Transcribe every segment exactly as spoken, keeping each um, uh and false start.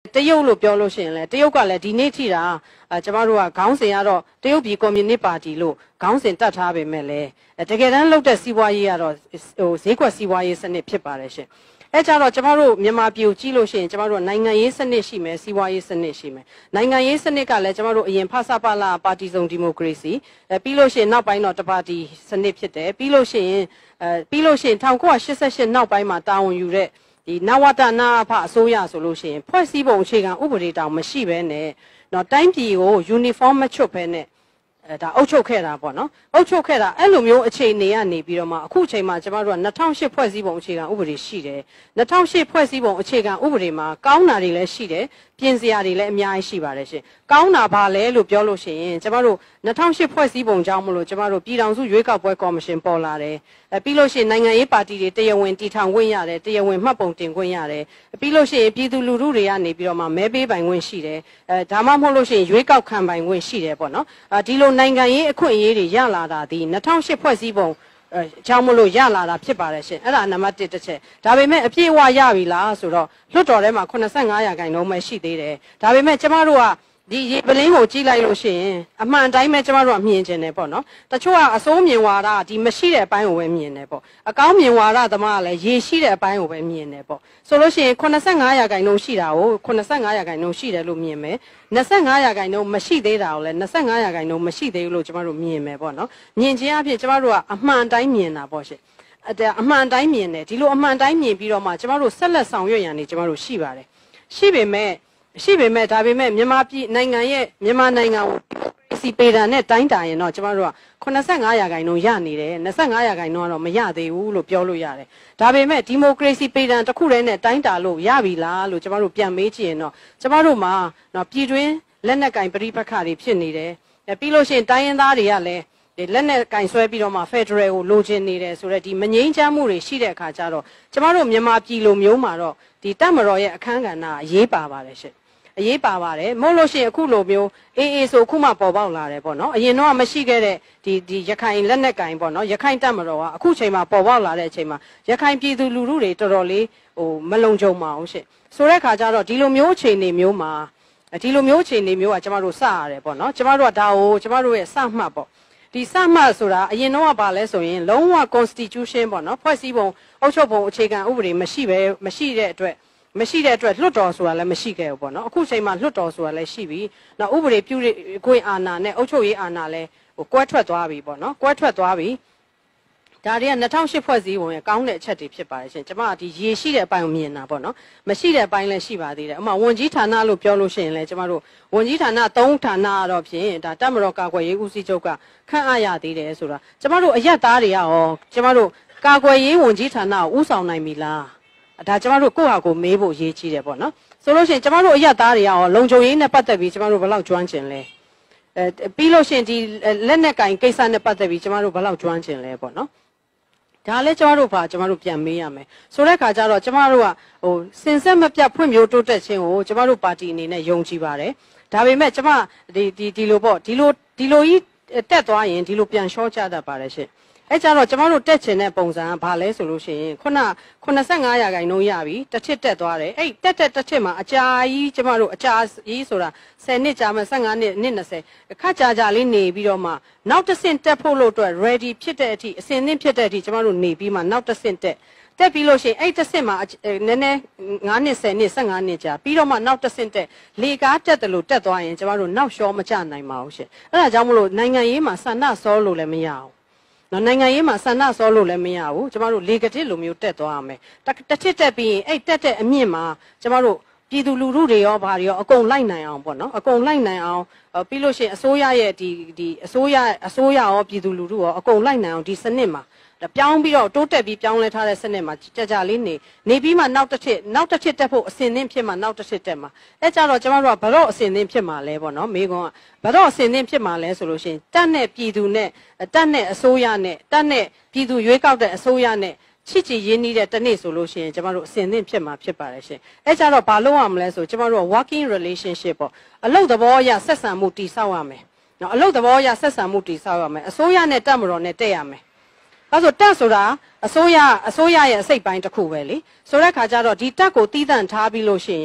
တရုတ်လို့ပြောလို့ရှိရင်လေတရုတ်ကလည်းဒီနေ့ထိတာအဲကျမတို့ကခေါင်းစဉ်ကတော့တရုတ်ပြည်ကွန်မြူနစ်ပါတီလို့ခေါင်းစဉ်တတ်ထားပေမဲ့လည်းတကယ်တမ်းလုပ်တဲ့စီးပွားရေးကတော့ဟိုဈေးကွက်စီးပွားရေးစနစ်ဖြစ်ပါတယ်ရှင်အဲကြတော့ကျမတို့မြန်မာပြည်ကိုကြည့်လို့ရှိရင်ကျမတို့နိုင်ငံရေးစနစ်ရှိမယ်စီးပွားရေးစနစ်ရှိမယ်နိုင်ငံရေးစနစ်ကလည်းကျမတို့အရင်ဖဆပလာပါတီစုံဒီမိုကရေစီအဲပြီးလို့ရှိရင်နောက်ပိုင်းတော့တပါတီစနစ်ဖြစ်တယ်ပြီးလို့ရှိရင်အဲပြီးလို့ရှိရင်၁၉၈၈နောက်ပိုင်းမှာတာဝန်ယူတဲ့ဒီနဝတနာဖအစိုးရဆိုလို့ရှိရင်ဖွဲ့စည်းပုံအခြေခံဥပဒေတောင်မရှိဘဲနဲ့တော့တိုင်းပြည်ကို uniform မချွတ်ဘဲနဲ့အဲဒါအုပ်ချုပ်ခဲ့တာပေါ့နော်အုပ်ချုပ်ခဲ့တာအဲ့လိုမျိုးအခြေအနေကနေပြီးတော့မှအခုချိန်မှာကျမတို့က၂၀၀၈ဖွဲ့စည်းပုံအခြေခံဥပဒေရှိတယ်၂၀၀၈ဖွဲ့စည်းပုံအခြေခံဥပဒေမှာကောင်းတာတွေလည်းရှိတယ်ပြင်စရာတွေလည်းအများကြီးရှိပါတယ်ရှင်ကောင်းတာဘာလဲလို့ပြောလို့ရှိရင်ကျမတို့၂၀၀၈ဖွဲ့စည်းပုံကြောင့်မလို့ကျမတို့ပြည်ထောင်စုရွေးကောက်ပွဲကော်မရှင်ပေါ်လာတယ်အဲပြီးလို့ရှိရင်နိုင်ငံရေးပါတီတွေတရားဝင်တည်ထောင်ခွင့်ရတယ်တရားဝင်မှတ်ပုံတင်ခွင့်ရတယ်ပြီးလို့ရှိရင်ပြည်သူလူထုတွေကနေပြီးတော့မှမဲပေးပိုင်ခွင့်ရှိတယ်အဲဒါမှမဟုတ်လို့ရှိရင်ရွေးကောက်ခံပိုင်ခွင့်ရှိတယ်ပေါ့နော်အဲဒီလိုနိုင်ငံရေးအခွင့်အရေးတွေရလာတာဒီ၂၀၀၈ဖွဲ့စည်းပုံအဲကြောင့်မလို့ရလာတာဖြစ်ပါတယ်ရှင်အဲ့ဒါနံပါတ်တစ်တစ်ချက်ဒါပေမဲ့အပြည့်အဝရပြီလားဆိုတော့လွှတ်တော်ထဲမှာ၈၅ရာခိုင်နှုန်းပဲရှိသေးတယ်ဒါပေမဲ့ကျမတို့ကဒီရေပလင်းကိုကြည့်လိုက်လို့ရှိရင်အမှန်တိုင်းပဲကျမတို့ကမြင်ကျင်တယ်ပေါ့နော်တချို့ကအစိုးမြင်ဝါဒဒီမရှိတဲ့အပိုင်းကိုပဲမြင်တယ်ပေါ့အကောင်းမြင်ဝါဒသမားကလည်းရေရှိတဲ့အပိုင်းကိုပဲမြင်တယ်ပေါ့ဆိုလို့ရှိရင်၈၅ရာခိုင်နှုန်းရှိတာကို၈၅ရာခိုင်နှုန်းရှိတယ်လို့မြင်မယ်၂၅ရာခိုင်နှုန်းမရှိသေးတာကိုလည်း၂၅ရာခိုင်နှုန်းမရှိသေးဘူးလို့ကျမတို့မြင်မယ်ပေါ့နော်မြင်ခြင်းအဖြစ်ကျမတို့ကအမှန်တိုင်းမြင်တာပေါ့ရှင်အမှန်တိုင်းမြင်တယ်ဒီလိုအမှန်တိုင်းမြင်ပြီးတော့မှကျမတို့ဆက်လက်ဆောင်ရွက်ရန်နေကျမတို့ရှိပါတယ်ရှိပေမဲ့ရှိပေမဲ့ဒါပေမဲ့မြန်မာပြည်နိုင်ငံရဲ့မြန်မာနိုင်ငံကိုစီပေတာနဲ့တိုင်းတာရင်တော့ကျမတို့က၈၅ရာခိုင်နှုန်းရနေတယ်၂၅ရာခိုင်နှုန်းကတော့မရသေးဘူးလို့ပြောလို့ရတယ်ဒါပေမဲ့ဒီမိုကရေစီပေတံတစ်ခုတည်းနဲ့တိုင်းတာလို့ရပြီလားလို့ကျမတို့ပြန်မေးကြည့်ရင်တော့ကျမတို့မှာတော့ပြည်တွင်းလက်နက်ကင်ပဋိပက္ခတွေဖြစ်နေတယ်ပြီးလို့ရှိရင်တိုင်းရင်းသားတွေကလည်းလက်နဲ့ကင်ဆွဲပြီးတော့မှဖက်ဒရယ်ကိုလိုချင်နေတယ်ဆိုတော့ဒီမငြိမ်းချမ်းမှုတွေရှိတဲ့အခါကျတော့ကျမတို့မြန်မာပြည်လိုမျိုးမှာတော့ဒီတပ်မတော်ရဲ့အခန်းကဏ္ဍအရေးပါပါတယ်ရှင့်အရေးပါပါတယ်မဟုတ်လို့ရှိရင်အခုလိုမျိုးအေးအေးဆိုအခုမှပေါ်ပေါက်လာတယ်ပေါ့နော်အရင်တော့မရှိခဲ့တဲ့ဒီဒီရခိုင်လက်နက်ကင်ပေါ့နော်ရခိုင်တပ်မတော်ကအခုချိန်မှာပေါ်ပေါက်လာတဲ့အချိန်မှာရခိုင်ပြည်သူလူထုတွေတော်တော်လေးဟိုမလုံခြုံပါအောင်ရှင့်ဆိုတဲ့အခါကျတော့ဒီလိုမျိုးအခြေအနေမျိုးမှာဒီလိုမျိုးအခြေအနေမျိုးကကျမတို့စရတယ်ပေါ့နော်ကျမတို့ကဒါကိုကျမတို့ရဲ့စမှတ်ပေါ့ဒီစမှတ်ဆိုတာအရင်တော့ကပါလဲဆိုရင်လုံးဝ constitution ပေါ့နော်ဖွဲ့စည်းပုံအုပ်ချုပ်ပုံအခြေခံဥပဒေမရှိပဲမရှိတဲ့အတွက်မရှိတဲ့အတွက်လွတ်တော်ဆိုတာလည်းမရှိခဲ့ဘူးပေါ့နော်အခုချိန်မှာလွတ်တော်ဆိုတာလည်းရှိပြီနောက်ဥပဒေပြုခွင့်အာဏာနဲ့အုပ်ချုပ်ရေးအာဏာလည်းဟိုကွဲထွက်သွားပြီပေါ့နော်ကွဲထွက်သွားပြီဒါတွေက၂၀၀၈ဖွဲ့စည်းပုံရဲ့ကောင်းတဲ့အချက်တွေဖြစ်ပါတယ်ရှင်ကျွန်မဒီရေရှိတဲ့အပိုင်းကိုမြင်တာပေါ့နော်မရှိတဲ့အပိုင်းလည်းရှိပါသေးတယ်အမှဝန်ကြီးဌာနလို့ပြောလို့ရှိရင်လည်းကျွန်မတို့ဝန်ကြီးဌာန၃ဌာနကတော့ဖြင့်ဒါတပ်မတော်ကာကွယ်ရေးဦးစီးချုပ်ကခန့်အပ်ရသေးတယ်ဆိုတာကျွန်မတို့အရက်သားတွေကရောကျွန်မတို့ကာကွယ်ရေးဝန်ကြီးဌာနကိုဥဆောင်နိုင်ပြီလားဒါကျမတို့ကိုယ့်ဟာကိုမေးဖို့ရေးကြည့်တယ်ပေါ့နော်ဆိုလို့ရှိရင်ကျမတို့အရက်သားတွေရောလုံခြုံရေးနဲ့ပတ်သက်ပြီးကျမတို့ဘယ်လောက်ကျွမ်းကျင်လဲအဲပြီးလို့ရှိရင်ဒီလက်နက်ကင်ကိစ္စနဲ့ပတ်သက်ပြီးကျမတို့ဘယ်လောက်ကျွမ်းကျင်လဲပေါ့နော်ဒါလည်းကျမတို့ဘာကျမတို့ပြန်မေးရမယ်ဆိုတဲ့အခါကျတော့ကျမတို့ကဟိုစင်ဆက်မပြတ်ဖွံ့ဖြိုးတိုးတက်ခြင်းကိုကျမတို့ပါတီအနေနဲ့ယုံကြည်ပါတယ်ဒါပေမဲ့ကျမဒီဒီဒီလိုပေါ့ဒီလိုဒီလိုကြီးတက်သွားရင်ဒီလိုပြန်လျှော့ချတတ်ပါတယ်ရှင့်အဲကြတော့ကျမတို့တက်ချင်တဲ့ပုံစံကဘာလဲဆိုလို့ရှိရင်ခုန၈၅ရာခိုင်နှုန်းရပြီတစ်ထစ်တက်သွားတယ်အဲ့တက်တက်တစ်ထစ်မှာအကြာကြီးကျမတို့အကြာကြီးဆိုတာဆယ်နှစ်ကြာမှ၁၅နှစ်နှစ်၂၀အခါကြာကြာလေးနေပြီးတော့မှနောက်တစ်ဆင့်တက်ဖို့လို့အတွက် ready ဖြစ်တဲ့အထိအစင်သင့်ဖြစ်တဲ့အထိကျမတို့နေပြီးမှနောက်တစ်ဆင့်တက်တက်ပြီးလို့ရှိရင်အဲ့တစ်ဆင့်မှာနည်းနည်း၅နှစ်၁၀နှစ်၁၅နှစ်ကြာပြီးတော့မှနောက်တစ်ဆင့်တက်လေကားတက်တယ်လို့တက်သွားရင်ကျမတို့နောက်လျှောမကျနိုင်ပါဘူးရှင်အဲ့ဒါကြောင့်မလို့နိုင်ငံရေးမှာဆန္ဒစောလို့လည်းမရအောင်နော်နိုင်ငံရေးမှာဆန္ဒစောလို့လည်းမရဘူးကျမတို့လေကတစ်လိုမျိုးတက်သွားရမယ်တစ်ထစ်တက်ပြီးရင်အဲ့တက်တဲ့အမြင့်မှာကျမတို့ပြည်သူလူထုတွေရောဘာတွေရောအကုန်လိုက်နိုင်အောင်ပေါ့နော်အကုန်လိုက်နိုင်အောင်ပြီးလို့ရှိရင်အစိုးရရဲ့ဒီဒီအစိုးရအစိုးရရောပြည်သူလူထုရောအကုန်လိုက်နိုင်အောင်ဒီစနစ်မှာပြောင်းပြီးတော့တိုးတက်ပြီးပြောင်းလဲထားတဲ့စနစ်မှာကြကြလေးနေနေပြီးမှနောက်တစ်ထစ်နောက်တစ်ထစ်တက်ဖို့အစင်သင့်ဖြစ်မှနောက်တစ်ထစ်တက်မှာအဲကြတော့ကျမတို့ကဘတော့အစင်သင့်ဖြစ်မှာလဲပေါ့နော်မိကွန်းကဘတော့အစင်သင့်ဖြစ်မှာလဲဆိုလို့ရှိရင်တက်နဲ့ပြည်သူနဲ့တက်နဲ့အစိုးရနဲ့တက်နဲ့ပြည်သူရွေးကောက်တဲ့အစိုးရနဲ့ချစ်ချစ်ရင်းနှီးတဲ့တနေ့ဆိုလို့ရှိရင်ကျမတို့အစင်သင့်ဖြစ်မှာဖြစ်ပါတယ်ရှင်အဲကြတော့ဘာလုပ်ရမလဲဆိုကျမတို့က working relationship ပေါ့အလုပ်သဘောအရဆက်ဆံမှုတည်ဆောက်ရမယ်နော်အလုပ်သဘောအရဆက်ဆံမှုတည်ဆောက်ရမယ်အစိုးရနဲ့တက်မတော်နဲ့တက်ရမယ်အဲဆိုတက်ဆိုတာအစိုးရအစိုးရရဲ့အစိတ်ပိုင်းတစ်ခုပဲလေဆိုတဲ့ခါကျတော့ဒီတက်ကိုတီးတန့်ထားပြီးလို့ရှိရင်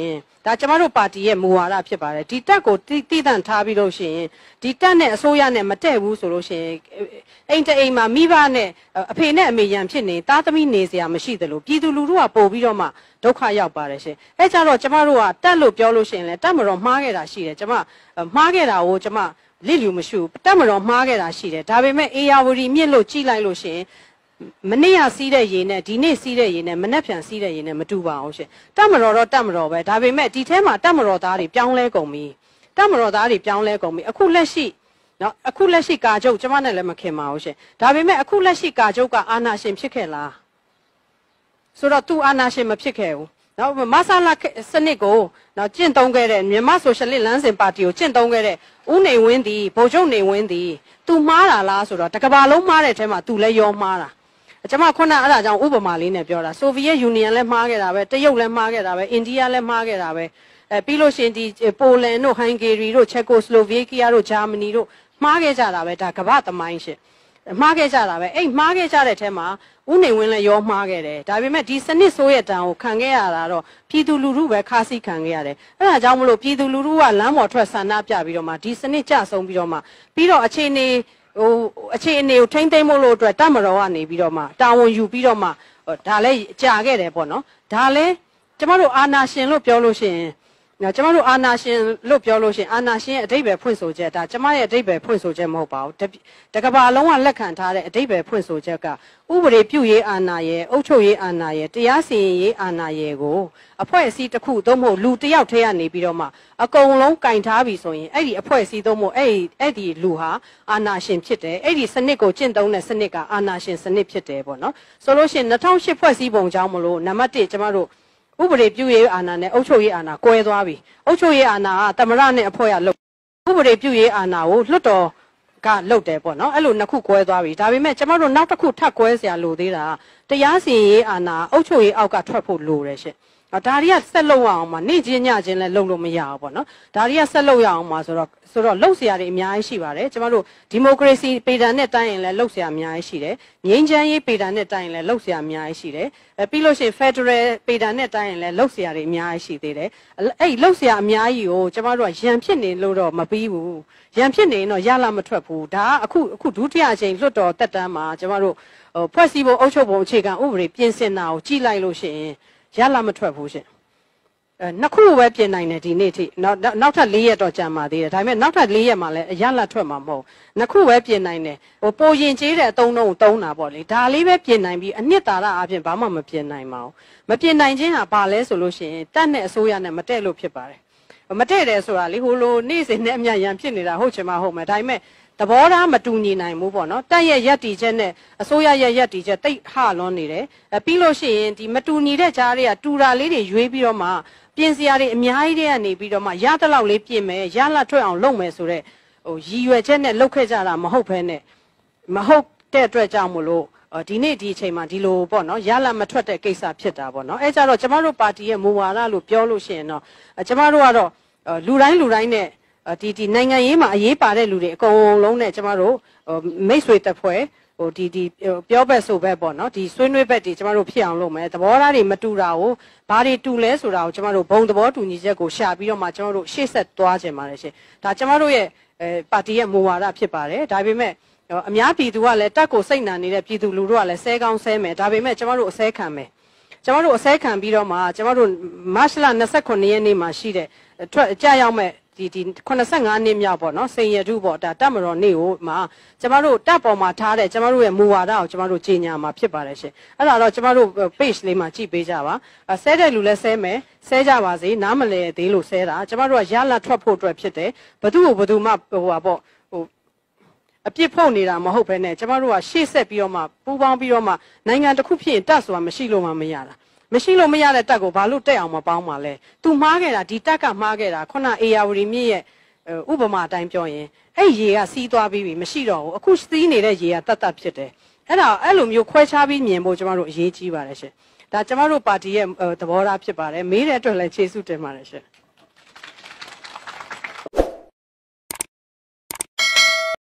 ဒါကျမတို့ပါတီရဲ့မူဝါဒဖြစ်ပါတယ်ဒီတက်ကိုတိတိတန့်ထားပြီးလို့ရှိရင်ဒီတက်နဲ့အစိုးရနဲ့မတည့်ဘူးဆိုလို့ရှိရင်အိမ်တအိမ်မှာမိဘနဲ့အဖေနဲ့အမေရန်ဖြစ်နေသားသမီးနေစရာမရှိသလိုပြည်သူလူထုကပို့ပြီးတော့မှဒုက္ခရောက်ပါတယ်ရှင်အဲကြတော့ကျမတို့ကတက်လို့ပြောလို့ရှိရင်လည်းတက်မတော်မှားခဲ့တာရှိတယ်ကျမမှားခဲ့တာကိုကျမလစ်လူမရှိဘူးတက်မတော်မှားခဲ့တာရှိတယ်ဒါပေမဲ့အေယာဝတီမြင့်လို့ကြည်လိုက်လို့ရှိရင်မနေ့ကစီးတဲ့ရေနဲ့ဒီနေ့စီးတဲ့ရေနဲ့မနေ့ပြန်စီးတဲ့ရေနဲ့မတူပါဘူးရှင်တက်မတော်တော့တက်မတော်ပဲဒါပေမဲ့ဒီထဲမှာတက်မတော်သားတွေပြောင်းလဲကုန်ပြီတက်မတော်သားတွေပြောင်းလဲကုန်ပြီအခုလက်ရှိနော်အခုလက်ရှိကာချုပ်ကျမနဲ့လည်းမခင်ပါဘူးရှင်ဒါပေမဲ့အခုလက်ရှိကာချုပ်ကအာဏာရှင်ဖြစ်ခဲ့လားဆိုတော့သူအာဏာရှင်မဖြစ်ခဲ့ဘူးနော်မဆလာစနစ်ကိုနော်ကျင့်သုံးခဲ့တဲ့မြန်မာဆိုရှယ်လစ်လမ်းစဉ်ပါတီကိုကျင့်သုံးခဲ့တဲ့ဦးနေဝင်းသည်ဗိုလ်ချုပ်နေဝင်းသည်သူမှားတာလားဆိုတော့တကဘာလုံးမှားတဲ့အထဲမှာသူလည်းရောမှားတာကျမခုနအဲ့ဒါကြောင့်ဥပမာလေးနဲ့ပြောတာဆိုဗီယက်ယူနီယံလည်းမှားခဲ့တာပဲတရုတ်လည်းမှားခဲ့တာပဲအိန္ဒိယလည်းမှားခဲ့တာပဲအဲပြီးလို့ရှိရင်ဒီပိုလန်တို့ဟန်ဂေရီတို့ချက်ကိုစလိုဗီးကီးယားတို့ဂျာမနီတို့မှားခဲ့ကြတာပဲဒါကမ္ဘာသမိုင်းရှင်မှားခဲ့ကြတာပဲအဲ့မှားခဲ့ကြတဲ့အထဲမှာဦးနေဝင်းလည်းရောမှားခဲ့တယ်ဒါပေမဲ့ဒီစနစ်ဆိုးရဲ့တန်ကိုခံခဲ့ရတာတော့ပြည်သူလူထုပဲခါးစီးခံခဲ့ရတယ်အဲ့ဒါကြောင့်မလို့ပြည်သူလူထုကလမ်းပေါ်ထွက်ဆန္ဒပြပြီးတော့မှဒီစနစ်ကြဆုံးပြီးတော့မှပြီးတော့အခြေအနေဟိုအခြေအနေကိုထိမ့်သိမ်းဖို့လို့အတွက်တမတော်ကနေပြီးတော့မှတာဝန်ယူပြီးတော့မှဒါလည်းကြာခဲ့တယ်ပေါ့နော်ဒါလည်းကျမတို့အာနာရှင်လို့ပြောလို့ရှိရင်ကျမတို့အာနာရှင်လို့ပြောလို့ရှိရင်အာနာရှင်ရဲ့အဓိပ္ပာယ်ဖွင့်ဆိုချက်ဒါကျမရဲ့အဓိပ္ပာယ်ဖွင့်ဆိုချက်မဟုတ်ပါဘူးတကဘာလုံးဝလက်ခံထားတဲ့အဓိပ္ပာယ်ဖွင့်ဆိုချက်ကဥပဒေပြုရေးအာဏာရဲ့အုပ်ချုပ်ရေးအာဏာရဲ့တရားစီရင်ရေးအာဏာရဲ့ကိုအဖွဲ့အစည်းတစ်ခုသို့မဟုတ်လူတစ်ယောက်ထဲကနေပြီးတော့မှအကုန်လုံးကင်ထားပြီဆိုရင်အဲ့ဒီအဖွဲ့အစည်းသို့မဟုတ်အဲ့ဒီအဲ့ဒီလူဟာအာဏာရှင်ဖြစ်တယ်အဲ့ဒီစနစ်ကိုကျင့်သုံးတဲ့စနစ်ကအာဏာရှင်စနစ်ဖြစ်တယ်ပေါ့နော်ဆိုလို့ရှိရင်၂၀၀၈ဖွဲ့စည်းပုံကြောင့်မလို့နံပါတ်၁ကျမတို့ဥပဒေပြုရေးအာဏာနဲ့အုပ်ချုပ်ရေးအာဏာကွဲသွားပြီအုပ်ချုပ်ရေးအာဏာကသမရနဲ့အဖွဲ့ရလုပ်ဥပဒေပြုရေးအာဏာကိုလွှတ်တော်ကလုပ်တယ်ပေါ့နော်အဲ့လိုနှစ်ခုကွဲသွားပြီဒါပေမဲ့ကျမတို့နောက်တစ်ခုထပ်ကွဲเสียလို့သေးတာတရားစီရင်ရေးအာဏာအုပ်ချုပ်ရေးအောက်ကထွက်ဖို့လိုတယ်ရှင့်ဒါတွေကဆက်လုပ်အောင်မှာနေ့ချင်းညချင်းလည်းလုပ်လို့မရဘူးပေါ့နော်ဒါတွေကဆက်လုပ်ရအောင်မှာဆိုတော့ဆိုတော့လှုပ်เสียတွေအများကြီးရှိပါတယ်ကျမတို့ဒီမိုကရေစီပေတံနဲ့တိုင်းရင်လည်းလှုပ်เสียအများကြီးရှိတယ်ငြိမ်းချမ်းရေးပေတံနဲ့တိုင်းရင်လည်းလှုပ်เสียအများကြီးရှိတယ်အဲပြီးလို့ရှိရင် Federal ပေတံနဲ့တိုင်းရင်လည်းလှုပ်เสียတွေအများကြီးရှိသေးတယ်အဲ့လှုပ်เสียအများကြီးကိုကျမတို့ကရန်ဖြစ်နေလို့တော့မပြီးဘူးရန်ဖြစ်နေရင်တော့ရလာမထွက်ဘူးဒါကအခုအခုဒုတိယအချိန်လွှတ်တော်တက်တန်းမှာကျမတို့ဟိုဖွဲ့စည်းပုံအုပ်ချုပ်ပုံအခြေခံဥပဒေပြင်ဆင်တာကိုကြည့်လိုက်လို့ရှိရင်ရလာမထွက်ဘူးရှင်အဲနှစ်ခုပဲပြင်နိုင်တယ်ဒီနေ့ထိနောက်နောက်ထပ်၄ရက်တော့ကြာမှာသေးတယ်ဒါပေမဲ့နောက်ထပ်၄ရက်မှာလည်းရလာထွက်မှာမဟုတ်နှစ်ခုပဲပြင်နိုင်တယ်ဟိုပိုရင်ကျေးတဲ့အတုံးလုံးကိုတုံးတာပေါ့လေဒါလေးပဲပြင်နိုင်ပြီးအနှစ်သာရအပြင်ဘာမှမပြင်နိုင်ပါဘူးမပြင်နိုင်ခြင်းဟာဘာလဲဆိုလို့ရှိရင်တက်နဲ့အစိုးရနဲ့မတည့်လို့ဖြစ်ပါတယ်မတည့်တယ်ဆိုတာလေဟိုလိုနေ့စဉ်နဲ့အမြရန်ဖြစ်နေတာဟုတ်ချင်မှဟုတ်မယ်ဒါပေမဲ့သဘောထားမတူညီနိုင်ဘူးပေါ့နော်တက်ရဲ့ရက်တီချက်နဲ့အစိုးရရဲ့ရက်တီချက်တိတ်ဟလွန်းနေတယ်အဲပြီးလို့ရှိရင်ဒီမတူညီတဲ့ကြားတွေကတူတာလေးတွေရွေးပြီးတော့မှပြင်စရာတွေအများကြီးတွေကနေပြီးတော့မှရတဲ့လောက်လေးပြင်မယ်ရလာထွက်အောင်လုပ်မယ်ဆိုတော့ဟိုရည်ရွယ်ချက်နဲ့လုပ်ခဲ့ကြတာမဟုတ်ဘဲနဲ့မဟုတ်တဲ့အတွက်ကြောင့်မလို့ဒီနေ့ဒီအချိန်မှာဒီလိုပေါ့နော်ရလာမထွက်တဲ့ကိစ္စဖြစ်တာပေါ့နော်အဲကြတော့ကျမတို့ပါတီရဲ့မူဝါဒလို့ပြောလို့ရှိရင်တော့ကျမတို့ကတော့လူတိုင်းလူတိုင်းနဲ့ဒီဒီနိုင်ငံရေးမှာအရေးပါတဲ့လူတွေအကုန်လုံးနဲ့ကျမတို့မိတ်ဆွေတပ်ဖွဲ့ဟိုဒီဒီပြောဘက်ဆိုဘက်ပေါ့နော်ဒီဆွေးနွေးဘက်တွေကျမတို့ဖြစ်အောင်လုပ်မယ်သဘောထားတွေမတူတာကိုဘာတွေတူလဲဆိုတာကိုကျမတို့ဘုံသဘောတူညီချက်ကိုရှာပြီးတော့မှကျမတို့ရှေ့ဆက်သွားခြင်းပါတယ်ရှင်ဒါကျမတို့ရဲ့အဲပါတီရဲ့မူဝါဒဖြစ်ပါတယ်ဒါပေမဲ့အများပြည်သူကလည်းတက်ကိုစိတ်နာနေတဲ့ပြည်သူလူထုကလည်းဆဲကောင်းဆဲမယ်ဒါပေမဲ့ကျမတို့အဆဲခံမယ်ကျမတို့အဆဲခံပြီးတော့မှကျမတို့မတ်လ၂၉ရက်နေ့မှာရှိတဲ့ထွက်ကြရောက်မဲ့ဒီဒီ85နှစ်မြောက်ပေါ့နော်စိန်ရတုပေါ့ဒါတက်မတော်နေ့ကိုမှာကျမတို့တက်ပေါ်မှာထားတဲ့ကျမတို့ရဲ့မူဝါဒကိုကျမတို့ကြီးညာမှာဖြစ်ပါတယ်ရှင်အဲ့ဒါတော့ကျမတို့ page လေးမှာကြည့်ပေးကြပါဆဲတဲ့လူလည်းဆဲမယ်ဆဲကြပါစေနားမလဲသေးလို့ဆဲတာကျမတို့ကရလာထွက်ဖို့အတွက်ဖြစ်တယ်ဘသူ့ကိုဘသူမှဟိုပါပေါ့ဟိုအပြစ်ဖို့နေတာမဟုတ်ဘဲနဲ့ကျမတို့ကရှေ့ဆက်ပြီးတော့မှပူးပေါင်းပြီးတော့မှနိုင်ငံတစ်ခုဖြစ်ရင်တက်ဆိုတာမရှိလို့မှမရတာမရှိလို့မရတဲ့တက်ကိုဘာလို့တက်အောင်မပေါင်းပါလဲ။ तू မှားခဲ့တာဒီတက်ကမှားခဲ့တာခုနအေယာဝတီမြစ်ရဲ့ဥပမာအတိုင်းပြောရင်အဲ့ရေကစီးသွားပြီးပြီမရှိတော့ဘူးအခုစီးနေတဲ့ရေကတတ်တတ်ဖြစ်တယ်။အဲ့ဒါအဲ့လိုမျိုးခွဲခြားပြီးမြင်ဖို့ကျမတို့အရေးကြီးပါတယ်ရှင်။ဒါကျမတို့ပါတီရဲ့သဘောထားဖြစ်ပါတယ်။မေးတဲ့အတွက်လည်းကျေးဇူးတင်ပါတယ်ရှင်။